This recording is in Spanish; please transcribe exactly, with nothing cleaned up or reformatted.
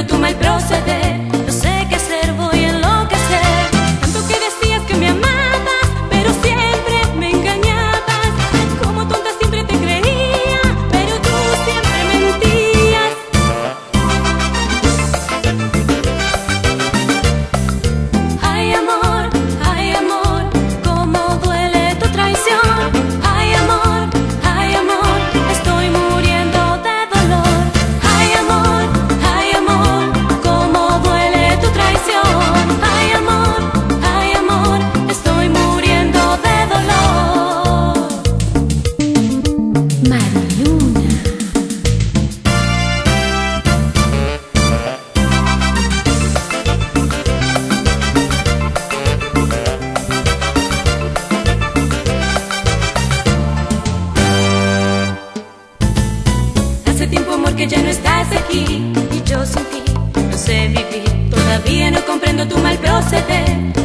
comprendo tu mal proceder. No sé qué hacer, voy a enloquecer. Tanto que decías que me amabas, pero siempre me engañabas. Como tonta siempre te creía, pero tú siempre mentías. Ay, amor, ay, amor, cómo duele tu traición. Ay, amor, ay, amor, estoy muriendo de dolor. Ay, amor, ay, amor, cómo duele tu traición. Ay, amor, ay, amor, estoy muriendo de dolor. Mariluna. Hace tiempo, amor, que ya no estás aquí, y yo sin ti no sé vivir. Todavía no comprendo tu mal proceder.